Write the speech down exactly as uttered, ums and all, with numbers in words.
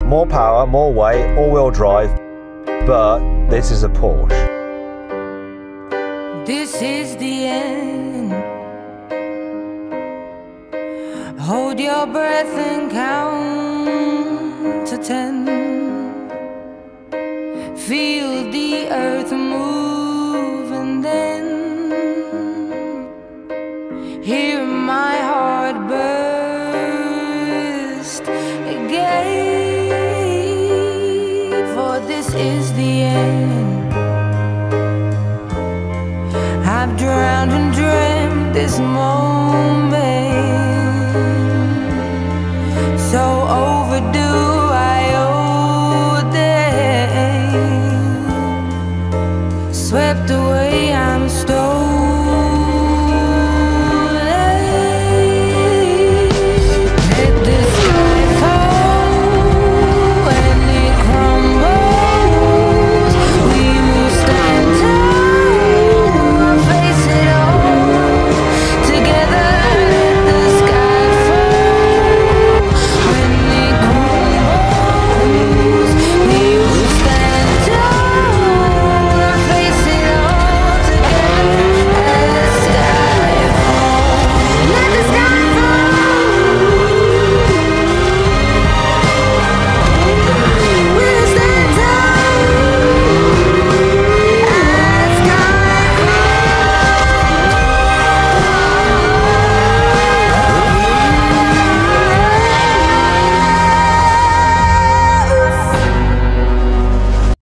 more power, more weight, all-wheel drive, but this is a Porsche. This is the end. Hold your breath and count to ten. Feel the earth move and then hear my heart burst again. For this is the end. I've drowned and dreamt this moment.